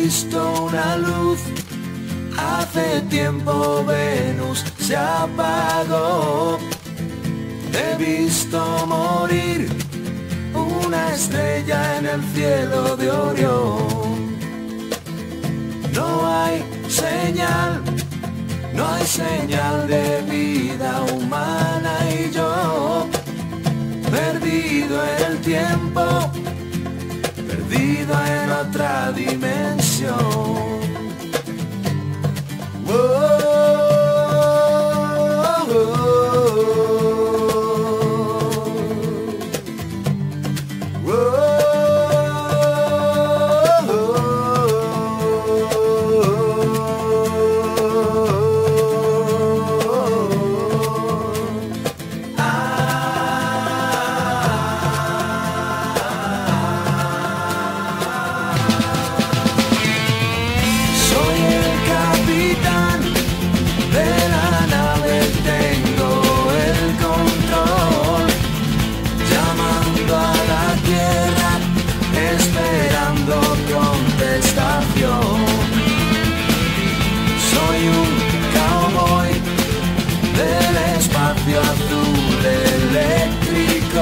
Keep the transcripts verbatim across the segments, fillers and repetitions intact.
visto una luz. Hace tiempo Venus se apagó. He visto morir una estrella en el cielo de Orión. No hay señal, no hay señal de vida humana y yo, perdido en el tiempo, perdido en otra dimensión. Azul eléctrico,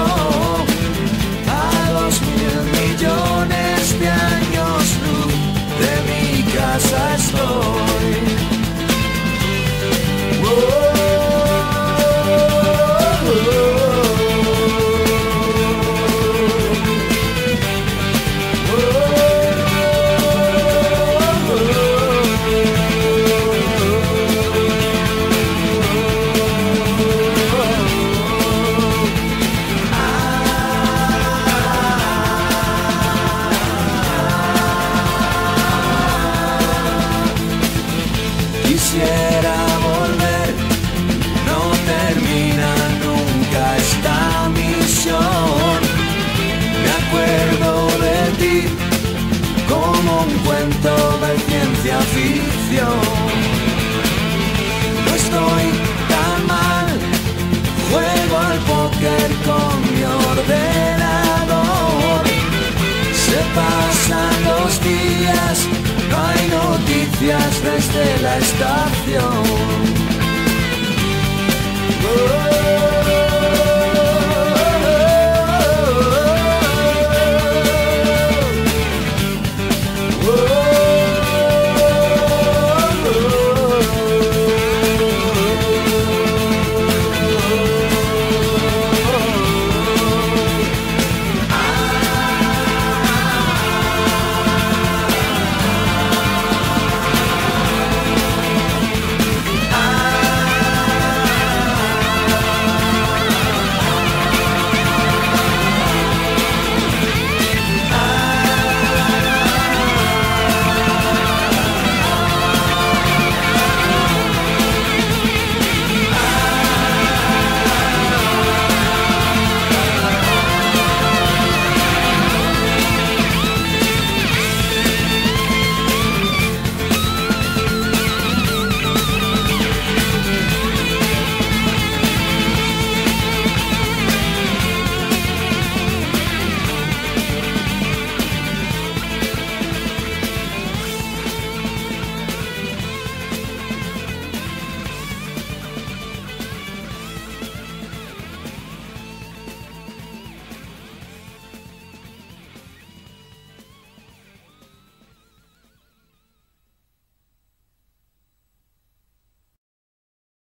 a dos mil millones de años luz de mi casa estoy. Quisiera volver, no termina nunca esta misión. Me acuerdo de ti como un cuento de ciencia ficción. No estoy tan mal, juego al póker con mi ordenador. Se pasan los días, no hay noticias desde la estación.